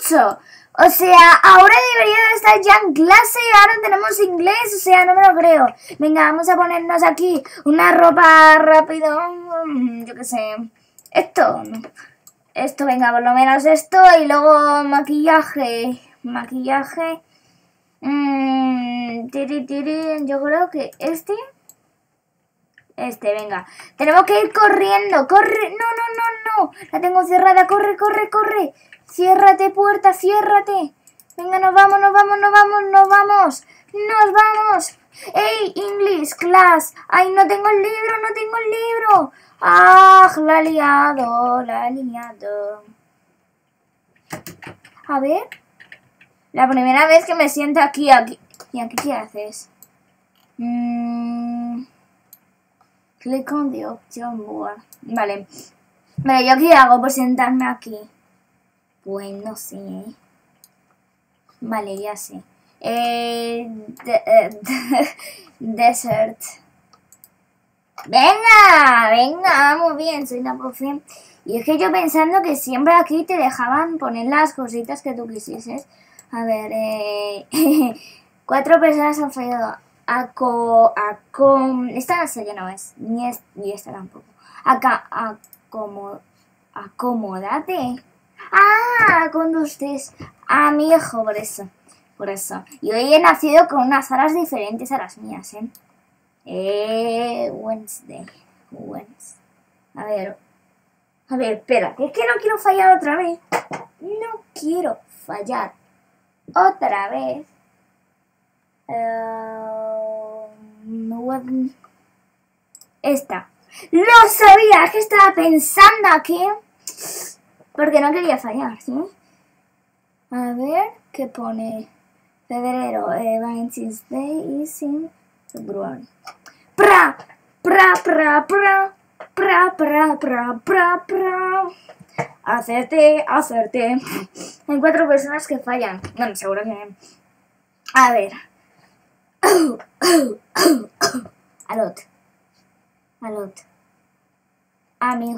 mucho. O sea, ahora debería de estar ya en clase y ahora tenemos inglés. O sea, no me lo creo. Venga, vamos a ponernos aquí una ropa rápido. Yo qué sé. Esto, no. Esto, venga, por lo menos esto. Y luego maquillaje. Maquillaje. Yo creo que este, venga. Tenemos que ir corriendo. Corre. No. La tengo cerrada. Corre. Ciérrate, puerta, ciérrate. Venga, nos vamos. ¡Ey, English class! ¡Ay, no tengo el libro! ¡Ah, la he liado! A ver. La primera vez que me siento aquí. ¿Y aquí qué haces? Click on the option board. Vale. Pero ¿yo qué hago por sentarme aquí? Pues no sé. Vale, ya sé. Desert. Venga, muy bien, soy una profe. Y es que yo pensando que siempre aquí te dejaban poner las cositas que tú quisieses. A ver, 4 personas han fallado. Esta no sé qué no es, ni esta tampoco. Acomódate. Con ustedes. Mi hijo, por eso. Y hoy he nacido con unas horas diferentes a las mías, Wednesday. A ver, espera, que es que no quiero fallar otra vez. No quiero fallar otra vez. Esta. Lo sabía, que estaba pensando aquí. Porque no quería fallar, ¿sí? A ver, ¿qué pone? Febrero, Valentine's Day is in February. ¡Pra! Hacerte. Hay 4 personas que fallan. Bueno, seguro que... A ver. Alot. Mi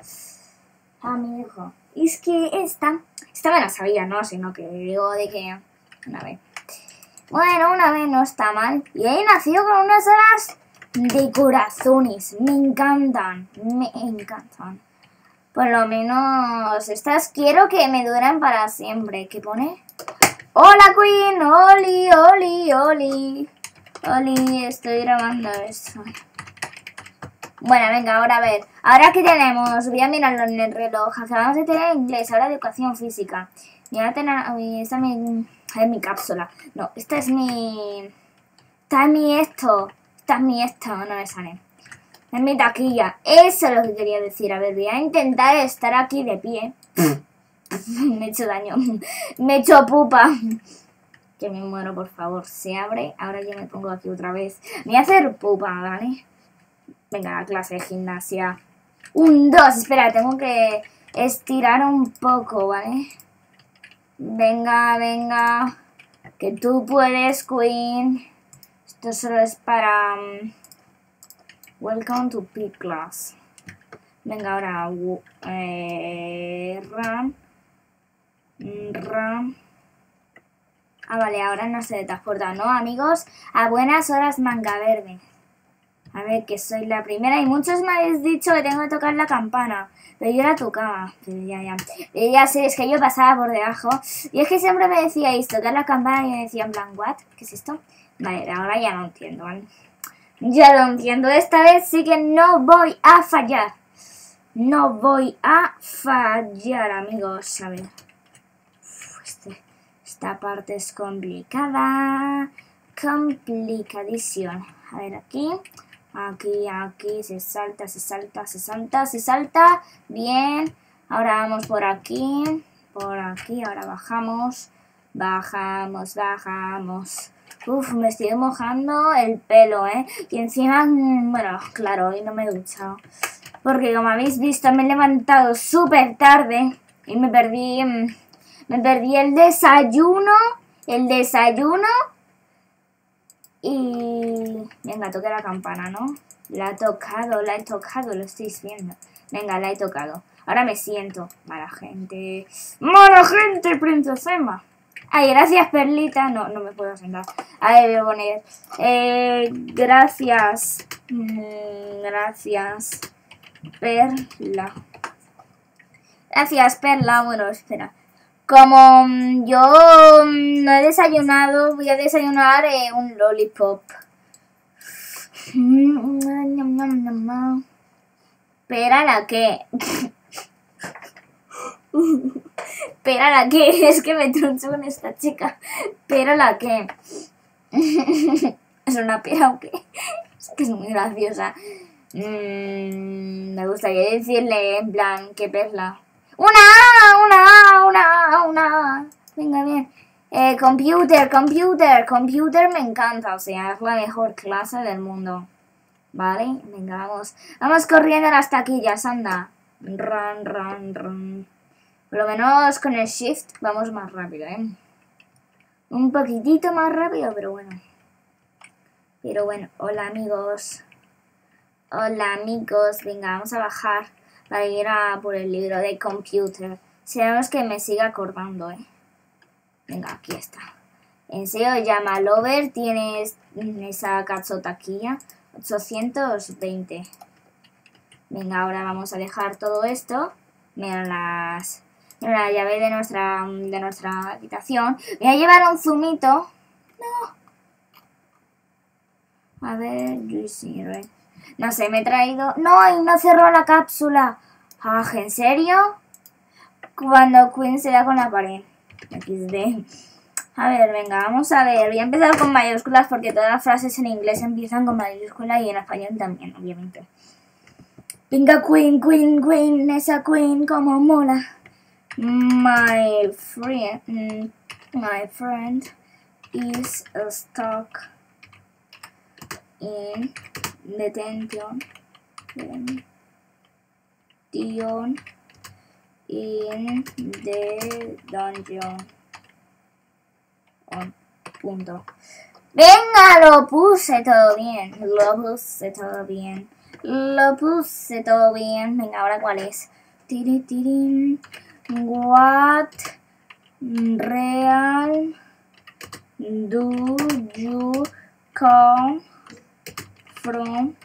hijo. Y es que esta me la sabía, ¿no? Sino que digo de que... Una vez. Bueno, una vez no está mal. Y he nacido con unas alas de corazones. Me encantan. Por lo menos estas quiero que me duren para siempre. ¿Qué pone? ¡Hola, Queen! ¡Oli! Estoy grabando esto. Bueno, venga, ahora a ver. Ahora que tenemos, voy a mirarlo en el reloj. Acabamos de tener inglés, ahora educación física. Y ahora esta es mi cápsula. No, esta es mi esto, no me sale. Es mi taquilla. Eso es lo que quería decir. A ver, voy a intentar estar aquí de pie. Me he hecho daño. Me he hecho pupa. Que me muero, por favor. Se abre. Ahora yo me pongo aquí otra vez. Me voy a hacer pupa, ¿vale? Venga, la clase de gimnasia. 1, 2. Espera, tengo que estirar un poco, ¿vale? Venga. Que tú puedes, Queen. Esto solo es para... Welcome to P class. Venga, ahora... run. Vale, ahora no se transporta, ¿no, amigos? A buenas horas, manga verde. A ver, que soy la primera y muchos me habéis dicho que tengo que tocar la campana. Pero yo la tocaba. Pero ya sé, es que yo pasaba por debajo. Y es que siempre me decíais tocar la campana y me decían en plan, ¿what? ¿Qué es esto? Vale, ahora ya no entiendo, ¿vale? Ya lo entiendo. Esta vez sí que no voy a fallar. Amigos. A ver. Esta parte es complicada. Complicadísima. A ver, aquí, se salta, bien, ahora vamos por aquí, ahora bajamos, me estoy mojando el pelo, y encima, bueno, claro, hoy no me he duchado, porque como habéis visto me he levantado súper tarde y me perdí el desayuno, y... Venga, toque la campana, ¿no? La he tocado, lo estáis viendo. Venga, la he tocado. Ahora me siento. Mala gente. ¡Mala gente, princesa Emma! Ay, gracias, Perlita. No, no me puedo sentar. Ahí voy a poner. Gracias. Gracias, Perla. Gracias, Perla. Bueno, espera. Como yo no he desayunado, voy a desayunar un lollipop. ¿Pera la qué? ¿Pera la qué? Es que me troncho con esta chica. ¿Pera la qué? ¿Es una pera o qué? Es que es muy graciosa. Me gustaría decirle en plan, ¿qué perla? ¡Una! Venga, bien. Computer me encanta, o sea, es la mejor clase del mundo. Vale, venga, vamos. Vamos corriendo a las taquillas, anda. Run. Por lo menos con el shift vamos más rápido, ¿eh? Un poquitito más rápido, pero bueno. Hola amigos. Hola amigos, venga, vamos a bajar para ir a por el libro de computer. Esperamos que me siga acordando, ¿eh? Venga, aquí está. En serio, llama Lover, tienes esa cachotaquilla. 820. Venga, ahora vamos a dejar todo esto. Mira la llave de nuestra habitación. Voy a llevar un zumito. No. A ver, no sé, me he traído... ¡No! Y no cerró la cápsula. Ah, ¿en serio? Cuando Queen se da con la pared. XD. A ver, venga, vamos a ver. Voy a empezar con mayúsculas porque todas las frases en inglés empiezan con mayúsculas y en español también, obviamente. Venga, Queen, esa Queen como mola. My friend is stuck in detention in the dungeon. Punto. Venga, lo puse todo bien. Venga, ahora ¿cuál es? What real do you come from?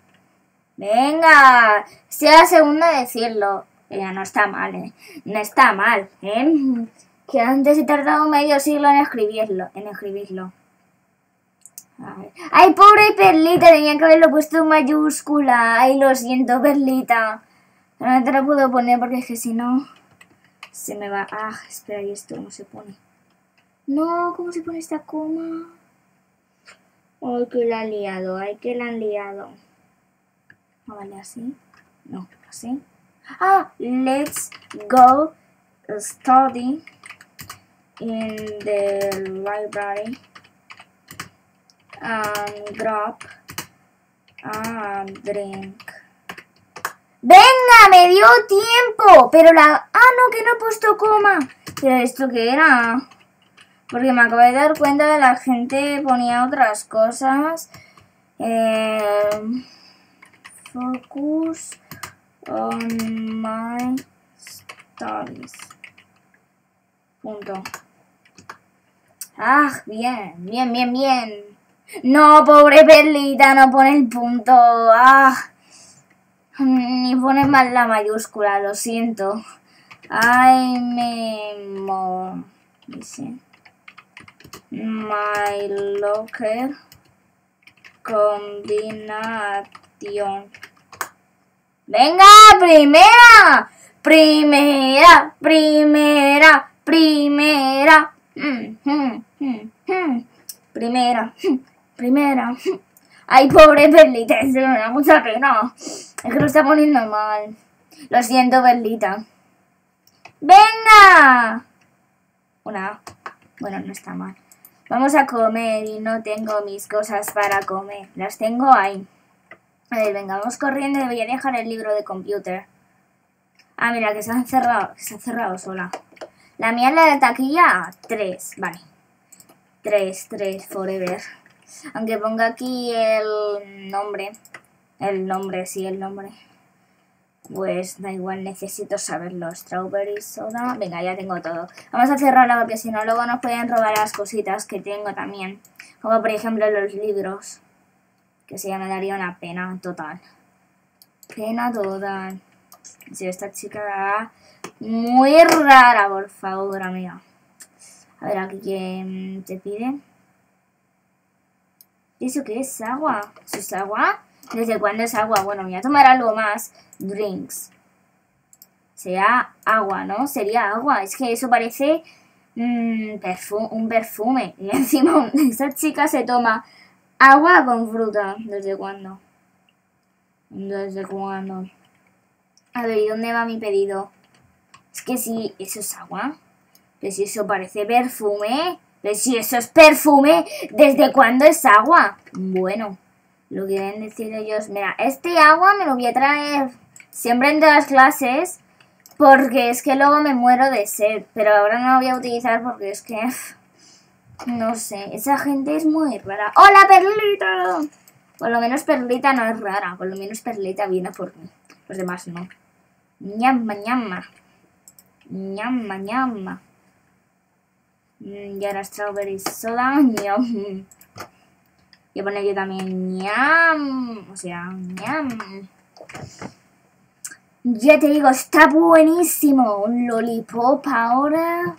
Venga, sea la segunda de decirlo. Venga, no está mal, ¿eh? No está mal, ¿eh? Que antes he tardado medio siglo en escribirlo. A ver. ¡Ay, pobre Perlita! Tenía que haberlo puesto en mayúscula. ¡Ay, lo siento, Perlita! No te lo puedo poner porque es que si no se me va... Ah, espera, ¿y esto cómo se pone? No, ¿cómo se pone esta coma? ¡Ay, que la han liado! Ah, vale, así. No, así. Ah, let's go study in the library and grab a drink. ¡Venga! ¡Me dio tiempo! Pero la... ¡Ah, no! Que no he puesto coma. ¿Pero esto qué era? Porque me acabo de dar cuenta de la gente ponía otras cosas. Focus on my studies. Punto. Ah, bien. No, pobre Perlita, no pone el punto. Ah, ni pone mal la mayúscula, lo siento. Ay, dice. My locker combinación. Venga, primera. Primera. Ay, pobre Perlita, se me da mucha pena. Es que lo está poniendo mal. Lo siento, Perlita. ¡Venga! Una. Bueno, no está mal. Vamos a comer y no tengo mis cosas para comer. Las tengo ahí. A ver, venga, vamos corriendo y voy a dejar el libro de computer. Ah, mira, que se ha cerrado sola. La mía es la de taquilla 3, vale. 3, forever. Aunque ponga aquí el nombre. El nombre. Pues da igual, necesito saberlo. Strawberry soda. Venga, ya tengo todo. Vamos a cerrarla porque si no luego nos pueden robar las cositas que tengo también. Como por ejemplo los libros. Que se me daría una pena total. Pena total. Si esta chica muy rara, por favor, amiga. A ver, aquí que te pide. ¿Eso qué es? ¿Agua? ¿Eso es agua? ¿Desde cuándo es agua? Bueno, voy a tomar algo más. Drinks. Será agua, ¿no? Sería agua. Es que eso parece un perfume. Y encima esa chica se toma agua con fruta. ¿Desde cuándo? ¿Desde cuándo? A ver, ¿y dónde va mi pedido? Es que si eso es agua. Pero si eso parece perfume. Pero si eso es perfume, ¿desde cuándo es agua? Bueno, lo que deben decir ellos. Mira, este agua me lo voy a traer siempre en todas las clases. Porque es que luego me muero de sed. Pero ahora no lo voy a utilizar porque es que... No sé, esa gente es muy rara. ¡Hola, Perlita! Por lo menos Perlita no es rara. Por lo menos Perlita viene por mí. Los demás no. Ñamma, ñamma. Ñamma, ñamma. Y ahora strawberry soda. Ñam. Voy a poner yo también ñam. O sea, ñam. Ya te digo, está buenísimo. Un lollipop ahora.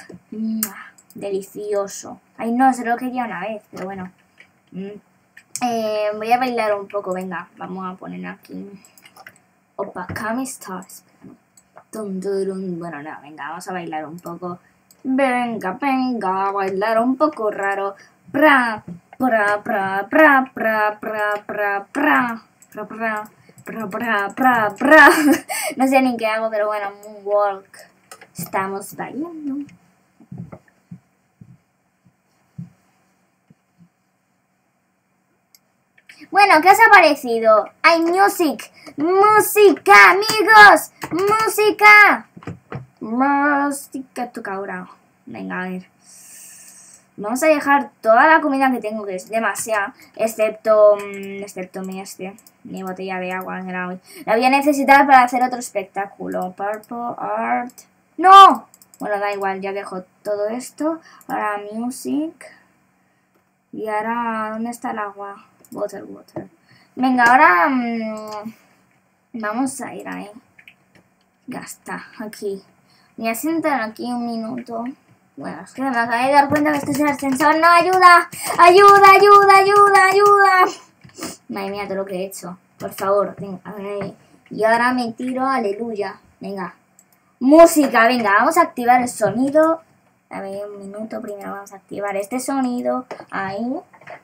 Delicioso. Ay, no, se lo quería una vez, pero bueno. Voy a bailar un poco, venga. Vamos a poner aquí. Opa, Cami Stars. Bueno, no, venga, vamos a bailar un poco. Venga, venga, a bailar un poco raro. Pra, pra, pra, pra, pra, pra, pra, pra, pra, pra, pra, pra, pra, pra. No sé ni qué hago, pero bueno, moonwalk. Estamos bailando. Bueno, ¿qué os ha parecido? ¡Hay music! ¡Música, amigos! ¡Música! Música toca ahora. Venga, a ver. Vamos a dejar toda la comida que tengo, que es demasiada, excepto mi botella de agua. La voy a necesitar para hacer otro espectáculo. Purple Art. ¡No! Bueno, da igual, ya dejo todo esto. Ahora music. Y ahora, ¿dónde está el agua? Water. Venga, ahora vamos a ir ahí. Ya está, aquí. Me voy a sentar aquí un minuto. Bueno, es que me acabo de dar cuenta que este es el ascensor. ¡No, ayuda! ¡Ayuda, ayuda, ayuda, ayuda! Madre mía, todo lo que he hecho. Por favor, venga, a ver. Y ahora me tiro, aleluya. Venga. Música, venga, vamos a activar el sonido. A ver, un minuto, primero vamos a activar este sonido. Ahí.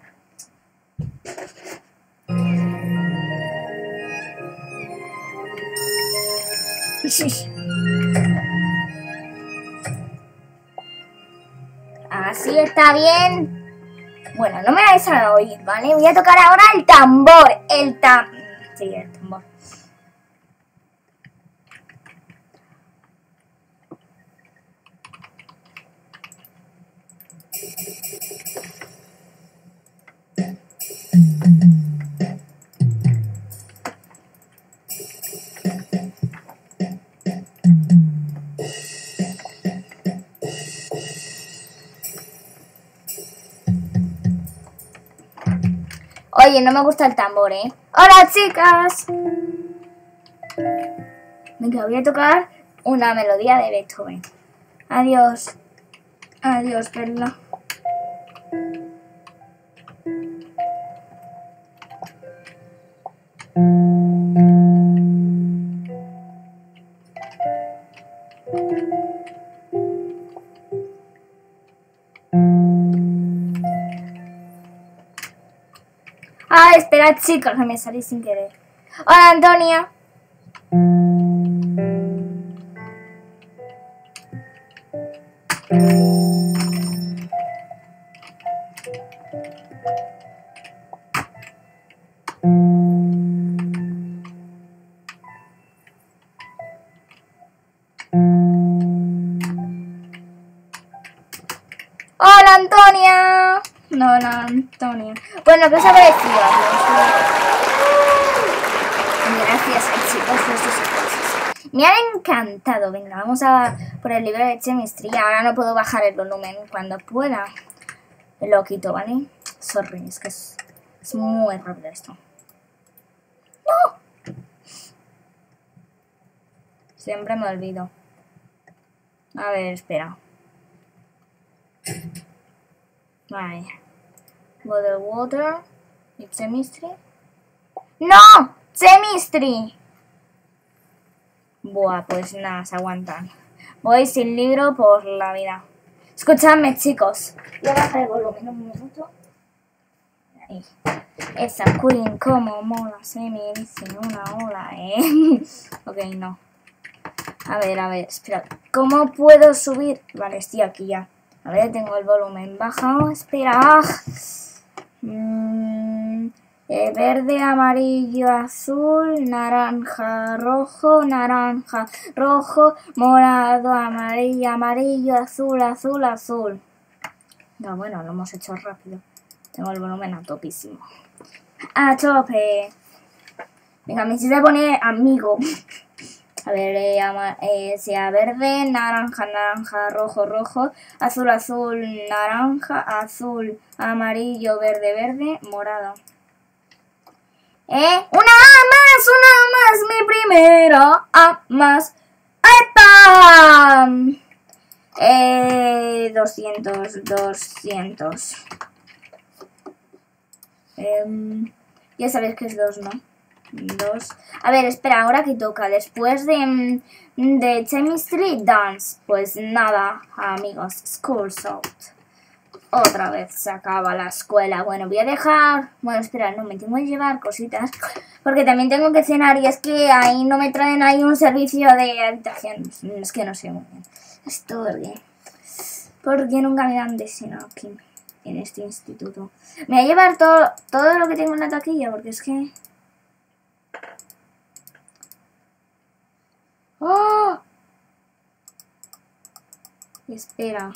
Así está bien. Bueno, no me vais a oír, ¿vale? Voy a tocar ahora el tambor. Sí, el tambor. Oye, no me gusta el tambor, ¿eh? ¡Hola, chicas! Venga, voy a tocar una melodía de Beethoven. Adiós. Adiós, Perla. Ah, espera, chicos, que me salí sin querer. Hola, Antonia. Hola, Antonia. No, Antonia. Bueno, ¿qué os ha parecido? Gracias, chicos, por sus aplausos. Me han encantado. Venga, vamos a por el libro de Chemistry. Ahora no puedo bajar el volumen. Cuando pueda lo quito, ¿vale? Sorry, es que es muy rápido esto. ¡No! Siempre me olvido. A ver, espera. Vale. Bottle water. ¿Y Chemistry? ¡No! ¡Chemistry! Buah, pues nada, se aguantan. Voy sin libro por la vida. Escuchadme, chicos. Voy a bajar el volumen un minuto. Ahí. Esa Queen, como mola, se me dice una ola, Ok, no. A ver, espera. ¿Cómo puedo subir? Vale, estoy aquí ya. A ver, tengo el volumen bajado. Espera. Verde, amarillo, azul, naranja, rojo, morado, amarillo, azul, azul. No, bueno, lo hemos hecho rápido. Tengo el volumen a topísimo. ¡A tope! Venga, me necesito poner amigo. A ver, sea verde, naranja, rojo, azul, naranja, azul, amarillo, verde, morado. ¡Una A más! ¡Mi primera A más! ¡Epa! 200. Ya sabéis que es 2, ¿no? 2. A ver, espera, ahora que toca. Después de Chemistry, Dance. Pues nada, amigos. School's out. Otra vez se acaba la escuela. Bueno, voy a dejar... Bueno, espera, no, me tengo que llevar cositas. Porque también tengo que cenar y es que ahí no me traen ahí un servicio de habitación. Es que no sé muy bien. Esto bien. Porque nunca me dan de cena aquí, en este instituto. Me voy a llevar todo lo que tengo en la taquilla porque es que... ¡Oh! Espera,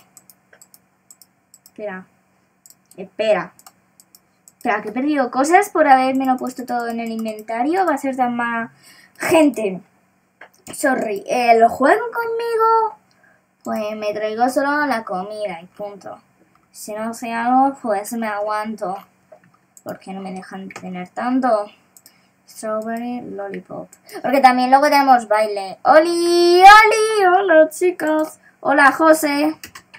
que he perdido cosas por haberme lo puesto todo en el inventario. Va a ser tan mala gente. Sorry, ¿lo juegan conmigo? Pues me traigo solo la comida y punto. Si no sé algo, pues me aguanto. Porque no me dejan tener tanto. Strawberry Lollipop. Porque también luego tenemos baile. ¡Oli! Hola, chicos. Hola, José.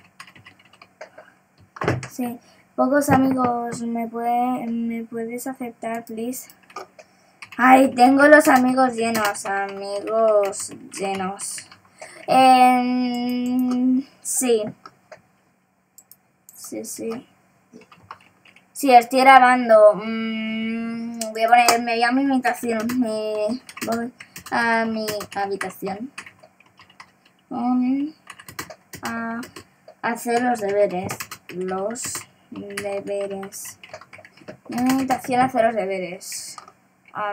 Sí, pocos amigos. ¿Me puedes aceptar, please? Ay, tengo los amigos llenos. Sí. Sí, estoy grabando. Voy a ponerme a mi habitación. Me voy a mi habitación. A hacer los deberes. Mi habitación a hacer los deberes. A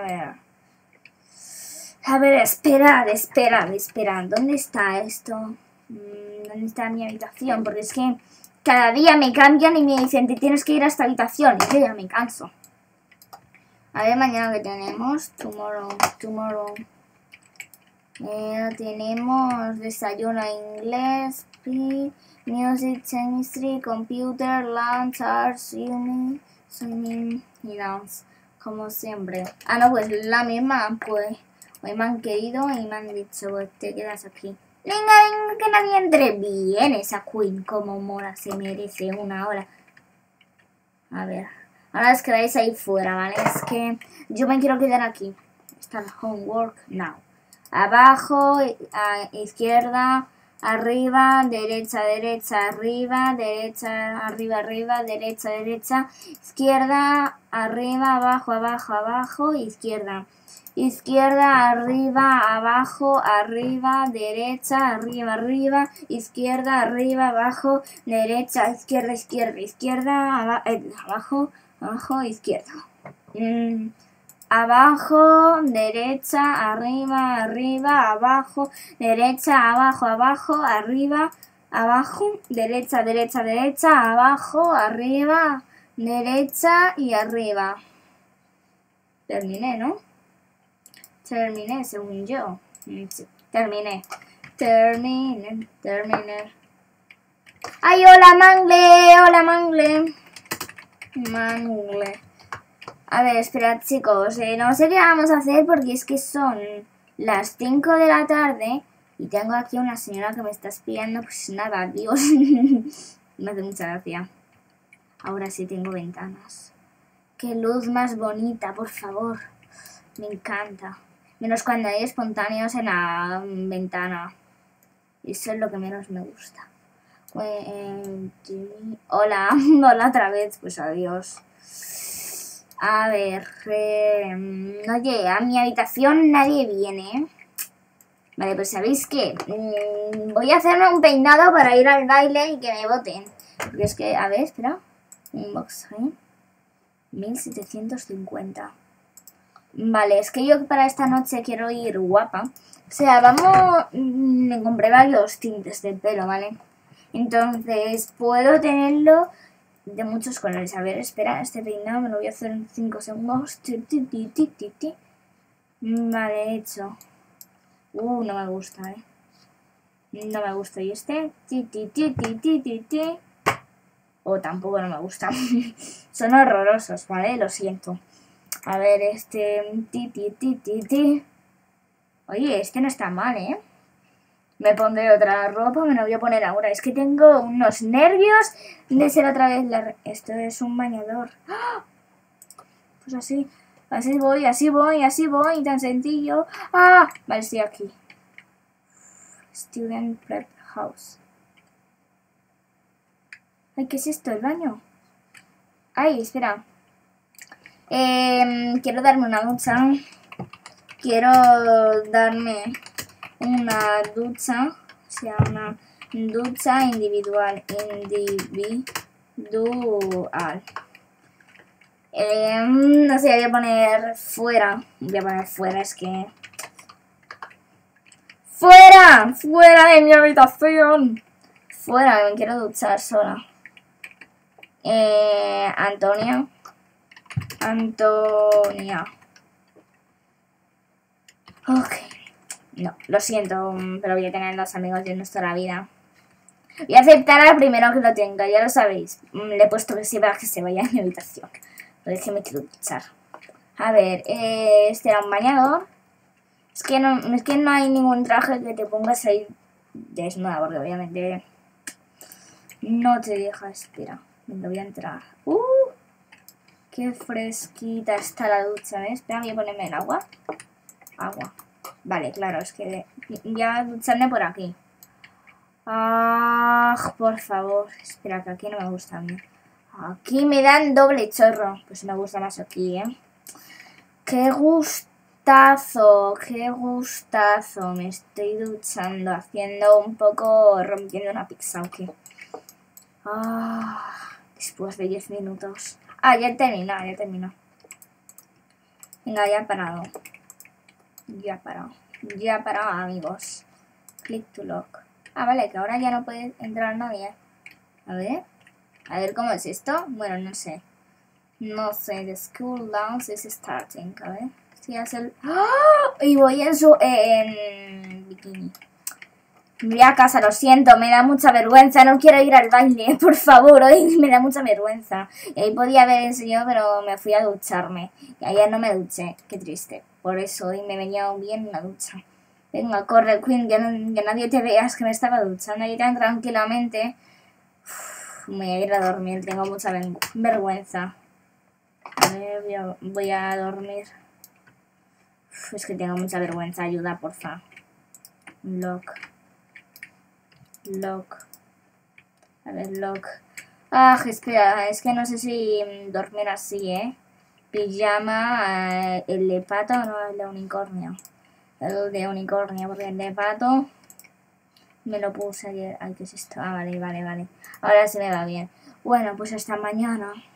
ver, esperad. ¿Dónde está esto? ¿Dónde está mi habitación? Porque es que cada día me cambian y me dicen, te tienes que ir a esta habitación. Y yo ya me canso. A ver, mañana que tenemos. Tomorrow. Tenemos desayuno inglés, music, chemistry, computer, lunch, arts, uni, swimming y dance. Como siempre. Ah, no, pues la misma, pues. Hoy me han querido y me han dicho, pues te quedas aquí. Venga, que nadie entre bien. Esa Queen como mola, se merece una hora. A ver, ahora os quedáis ahí fuera, ¿vale? Es que yo me quiero quedar aquí. Está el homework now. Abajo, a izquierda, arriba, derecha, arriba, derecha, arriba, derecha, izquierda, arriba, abajo, izquierda. Izquierda, arriba, abajo, arriba, derecha, arriba, izquierda, arriba, abajo, derecha, izquierda, abajo, izquierda. Abajo, derecha, arriba, abajo, derecha, abajo, arriba, abajo, derecha, abajo, arriba, derecha y arriba. Terminé, ¿no? Terminé, según yo. Sí, terminé. Terminé. ¡Ay, hola, Mangle! ¡Hola, Mangle! Mangle. A ver, esperad, chicos. No sé qué vamos a hacer porque es que son las 5 de la tarde y tengo aquí una señora que me está espiando. Pues nada, Dios. Me hace mucha gracia. Ahora sí tengo ventanas. ¡Qué luz más bonita, por favor! Me encanta. Menos cuando hay espontáneos en la ventana. Eso es lo que menos me gusta. Hola, hola otra vez. Pues adiós. A ver, oye, a mi habitación nadie viene. Vale, pues ¿sabéis qué? Voy a hacerme un peinado para ir al baile y que me voten. Porque es que, a ver, espera. Inbox, 1750. Vale, es que yo para esta noche quiero ir guapa. O sea, vamos... Me compré varios tintes de pelo, ¿vale? Entonces, puedo tenerlo de muchos colores. A ver, espera, este peinado me lo voy a hacer en 5 segundos. Vale, hecho. No me gusta, ¿eh? No me gusta. ¿Y este? O tampoco no me gusta. Son horrorosos, ¿vale? Lo siento. A ver, este... Oye, este no está mal, ¿eh? Me pondré otra ropa, me la voy a poner ahora. Es que tengo unos nervios de ser otra vez la... Esto es un bañador. ¡Ah! Pues así, así voy, tan sencillo. ¡Ah! Vale, estoy aquí. Student Prep House. Ay, ¿qué es esto? ¿El baño? Ay, espera. Quiero darme una ducha. Quiero darme una ducha. O sea, una ducha individual. No sé, voy a poner fuera. Voy a poner fuera, es que... ¡Fuera! ¡Fuera de mi habitación! Fuera, me quiero duchar sola. Antonia. Ok. No, lo siento, pero voy a tener los amigos de nuestra vida. Voy a aceptar al primero que lo tenga, ya lo sabéis. Le he puesto que sí para que se vaya a mi habitación. Pero es que me quiero duchar. A ver, este era un bañador. Es que no hay ningún traje que te pongas ahí desnuda, porque obviamente no te deja. Espera, me voy a entrar. Qué fresquita está la ducha, ¿ves? Espera, voy a ponerme el agua. Agua. Vale, claro, es que ya a ducharme por aquí. Por favor. Espera, que aquí no me gusta a mí. Aquí me dan doble chorro. Pues me gusta más aquí, ¿eh? ¡Qué gustazo! ¡Qué gustazo! Me estoy duchando, haciendo un poco... rompiendo una pizza, ¿ok? Después de 10 minutos. Ya terminó. Venga, ya he parado. Ya he parado, amigos. Click to lock. Vale, que ahora ya no puede entrar nadie. A ver cómo es esto. Bueno, no sé. The school dance is starting. A ver. Si hace el... Y voy en bikini. Voy a casa, lo siento, me da mucha vergüenza, no quiero ir al baile, por favor, hoy me da mucha vergüenza. Y ahí podía haber enseñado, pero me fui a ducharme. Y ayer no me duché, qué triste. Por eso hoy me venía bien una ducha. Venga, corre, Queen, que nadie te veas que me estaba duchando ahí tan tranquilamente. Me voy a ir a dormir, tengo mucha vergüenza. A ver, voy a dormir. Es que tengo mucha vergüenza, ayuda, porfa. Lock. A ver, lock. Espera, es que no sé si dormir así, ¿eh? Pijama, el de pato, no, el de unicornio. El de unicornio, porque el de pato me lo puse ayer. Ay, ¿qué es esto? Vale. Ahora sí me va bien. Bueno, pues hasta mañana.